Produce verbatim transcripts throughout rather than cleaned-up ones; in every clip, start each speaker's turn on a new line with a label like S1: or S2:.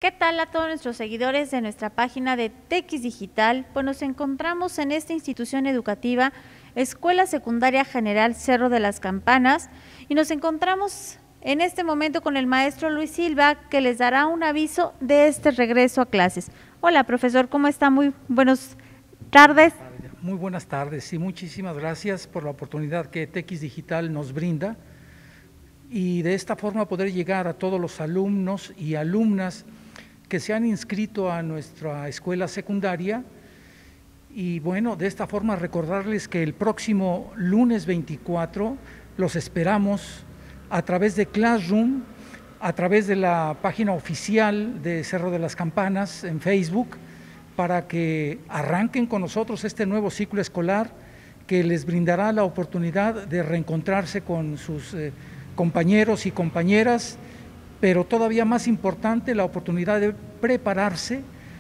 S1: ¿Qué tal a todos nuestros seguidores de nuestra página de T X Digital? Pues nos encontramos en esta institución educativa, Escuela Secundaria General Cerro de las Campanas, y nos encontramos en este momento con el maestro Luis Silva, que les dará un aviso de este regreso a clases. Hola, profesor, ¿cómo está? Muy buenas tardes.
S2: Muy buenas tardes y muchísimas gracias por la oportunidad que T X Digital nos brinda y de esta forma poder llegar a todos los alumnos y alumnas que se han inscrito a nuestra escuela secundaria. Y bueno, de esta forma recordarles que el próximo lunes veinticuatro los esperamos a través de Classroom, a través de la página oficial de Cerro de las Campanas en Facebook, para que arranquen con nosotros este nuevo ciclo escolar que les brindará la oportunidad de reencontrarse con sus eh, compañeros y compañeras, pero todavía más importante, la oportunidad de prepararse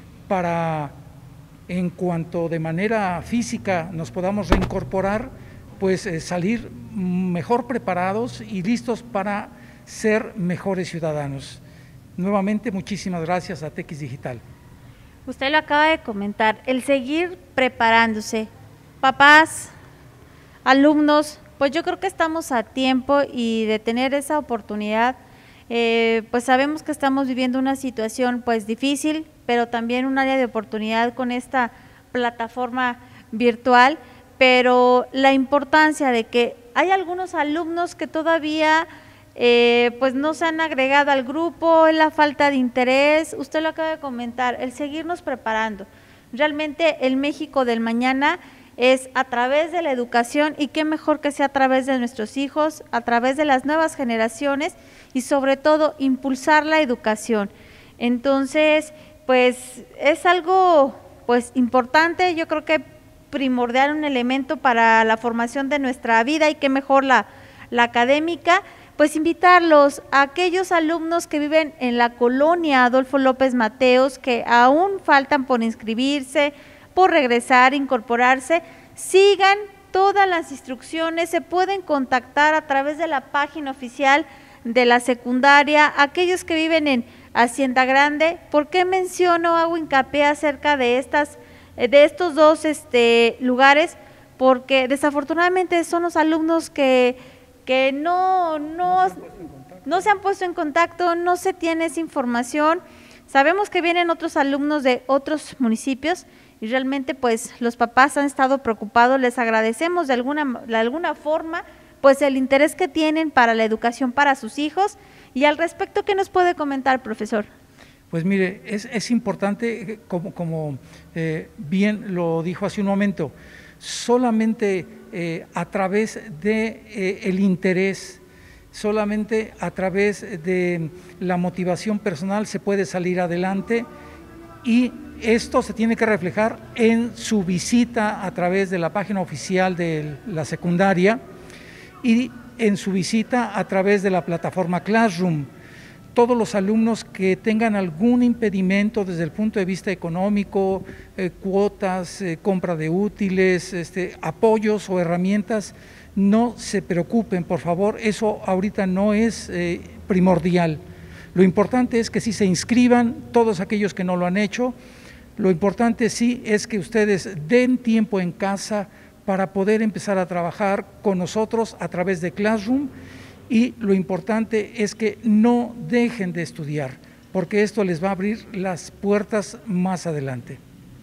S2: para, en cuanto de manera física nos podamos reincorporar, pues eh, salir mejor preparados y listos para ser mejores ciudadanos. Nuevamente, muchísimas gracias a T X Digital.
S1: Usted lo acaba de comentar, el seguir preparándose, papás, alumnos, pues yo creo que estamos a tiempo y de tener esa oportunidad. Eh, pues sabemos que estamos viviendo una situación pues difícil, pero también un área de oportunidad con esta plataforma virtual, pero la importancia de que hay algunos alumnos que todavía eh, pues no se han agregado al grupo, la falta de interés, usted lo acaba de comentar, el seguirnos preparando. Realmente el México del mañana es a través de la educación, y qué mejor que sea a través de nuestros hijos, a través de las nuevas generaciones y sobre todo impulsar la educación. Entonces, pues es algo pues importante, yo creo que primordial, un elemento para la formación de nuestra vida, y qué mejor la, la académica. Pues invitarlos a aquellos alumnos que viven en la colonia Adolfo López Mateos, que aún faltan por inscribirse, por regresar, incorporarse, sigan todas las instrucciones, se pueden contactar a través de la página oficial de la secundaria. Aquellos que viven en Hacienda Grande, ¿por qué menciono, hago hincapié acerca de estas, de estos dos este, lugares? Porque desafortunadamente son los alumnos que, que no, no, no se han puesto en contacto, no se tiene esa información. Sabemos que vienen otros alumnos de otros municipios y realmente pues los papás han estado preocupados. Les agradecemos de alguna, de alguna forma pues el interés que tienen para la educación para sus hijos. Y al respecto, ¿qué nos puede comentar, profesor?
S2: Pues mire, es, es importante, como, como eh, bien lo dijo hace un momento, solamente eh, a través de eh, el interés, solamente a través de la motivación personal se puede salir adelante, y esto se tiene que reflejar en su visita a través de la página oficial de la secundaria y en su visita a través de la plataforma Classroom. Todos los alumnos que tengan algún impedimento desde el punto de vista económico, eh, cuotas, eh, compra de útiles, este, apoyos o herramientas, no se preocupen, por favor, eso ahorita no es eh, primordial. Lo importante es que sí se inscriban todos aquellos que no lo han hecho. Lo importante sí es que ustedes den tiempo en casa para poder empezar a trabajar con nosotros a través de Classroom, y lo importante es que no dejen de estudiar, porque esto les va a abrir las puertas más adelante.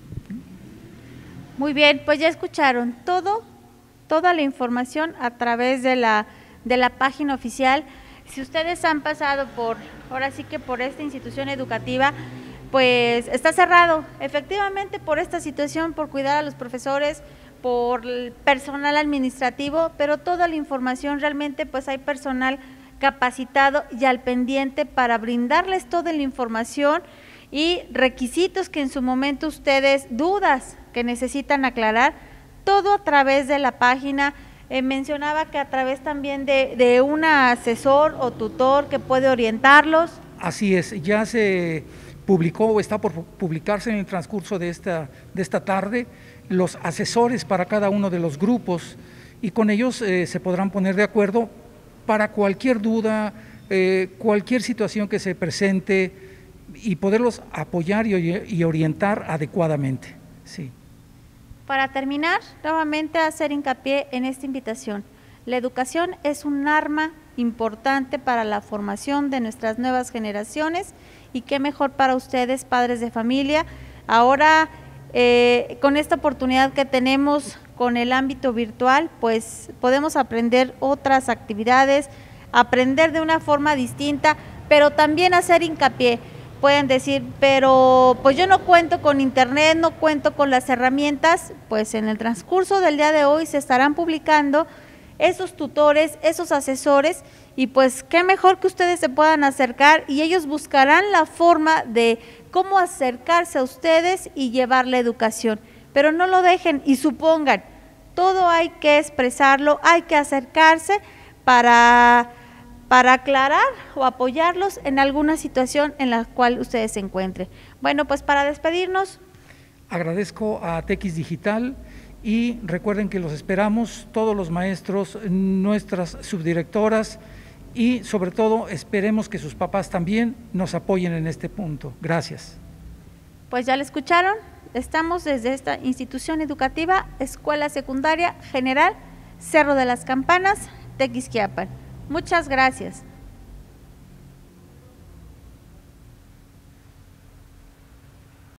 S1: Muy bien, pues ya escucharon todo, toda la información a través de la, de la página oficial. Si ustedes han pasado por, ahora sí que por esta institución educativa, pues está cerrado, efectivamente, por esta situación, por cuidar a los profesores, por el personal administrativo, pero toda la información realmente pues hay personal capacitado y al pendiente para brindarles toda la información y requisitos que en su momento ustedes, dudas que necesitan aclarar, todo a través de la página. Eh, mencionaba que a través también de, de un asesor o tutor que puede orientarlos.
S2: Así es, ya se publicó o está por publicarse en el transcurso de esta, de esta tarde los asesores para cada uno de los grupos, y con ellos eh, se podrán poner de acuerdo para cualquier duda, eh, cualquier situación que se presente, y poderlos apoyar y, y orientar adecuadamente. Sí.
S1: Para terminar, nuevamente hacer hincapié en esta invitación. La educación es un arma importante para la formación de nuestras nuevas generaciones y qué mejor para ustedes, padres de familia. Ahora, eh, con esta oportunidad que tenemos con el ámbito virtual, pues podemos aprender otras actividades, aprender de una forma distinta, pero también hacer hincapié. Pueden decir, pero pues yo no cuento con internet, no cuento con las herramientas, pues en el transcurso del día de hoy se estarán publicando esos tutores, esos asesores, y pues qué mejor que ustedes se puedan acercar y ellos buscarán la forma de cómo acercarse a ustedes y llevar la educación. Pero no lo dejen y supongan, todo hay que expresarlo, hay que acercarse para... para aclarar o apoyarlos en alguna situación en la cual ustedes se encuentren. Bueno, pues para despedirnos.
S2: Agradezco a T X Digital y recuerden que los esperamos, todos los maestros, nuestras subdirectoras y sobre todo esperemos que sus papás también nos apoyen en este punto. Gracias.
S1: Pues ya lo escucharon, estamos desde esta institución educativa, Escuela Secundaria General Cerro de las Campanas, Tequisquiapan. Muchas gracias.